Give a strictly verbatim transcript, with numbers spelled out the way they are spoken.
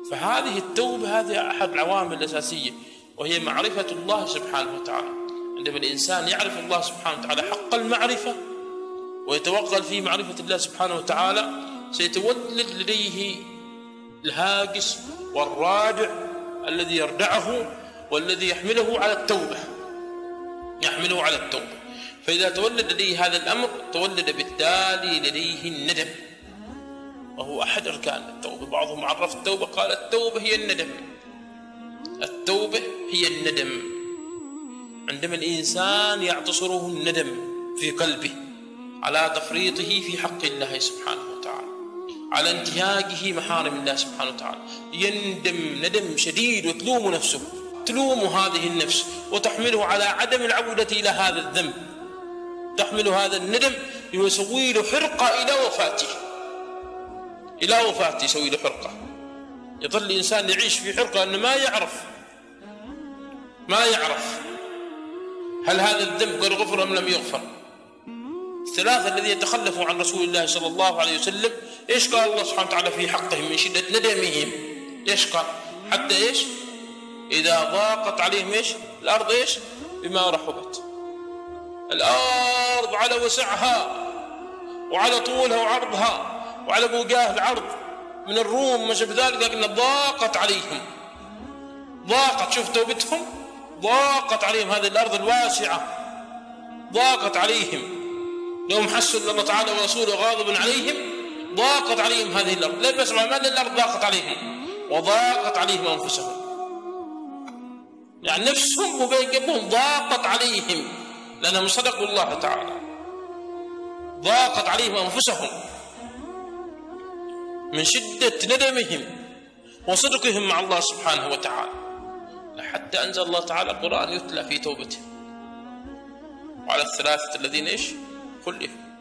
فهذه التوبة هذه أحد العوامل الأساسية، وهي معرفة الله سبحانه وتعالى. عندما الإنسان يعرف الله سبحانه وتعالى حق المعرفة ويتوغل في معرفة الله سبحانه وتعالى، سيتولد لديه الهاجس والرادع الذي يردعه والذي يحمله على التوبة، يحمله على التوبة. فإذا تولد لديه هذا الأمر تولد بالتالي لديه الندم، وهو أحد أركان التوبة. بعضهم عرف التوبة قال التوبة هي الندم، التوبة هي الندم. عندما الإنسان يعتصره الندم في قلبه على تفريطه في حق الله سبحانه وتعالى، على انتهاكه محارم الله سبحانه وتعالى، يندم ندم شديد وتلوم نفسه، تلوم هذه النفس وتحمله على عدم العودة إلى هذا الذنب، تحمل هذا الندم يسوي له حرقة إلى وفاته، إلى وفاته يسوي له حرقة. يظل الإنسان يعيش في حرقة أنه ما يعرف ما يعرف هل هذا الذنب قد غفر أم لم يغفر. الثلاثة الذين يتخلفوا عن رسول الله صلى الله عليه وسلم، إيش قال الله سبحانه وتعالى في حقهم من شدة ندمهم؟ إيش قال؟ حتى إيش؟ إذا ضاقت عليهم إيش؟ الأرض إيش؟ بما رحبت. الأرض على وسعها وعلى طولها وعرضها وعلى بوجاه العرض من الروم ما شابه ذلك، لكن ضاقت عليهم، ضاقت. شوف توبتهم، ضاقت عليهم هذه الأرض الواسعة، ضاقت عليهم. لهم حسوا أن الله تعالى ورسوله غاضب عليهم، ضاقت عليهم هذه الأرض. لا بس ما الأرض ضاقت عليهم، وضاقت عليهم أنفسهم، يعني نفسهم وبين قلبهم ضاقت عليهم لأنهم صدقوا الله تعالى. ضاقت عليهم أنفسهم من شدة ندمهم وصدقهم مع الله سبحانه وتعالى، لحتى أنزل الله تعالى القرآن يتلى في توبتهم وعلى الثلاثة الذين إيش خلفوا.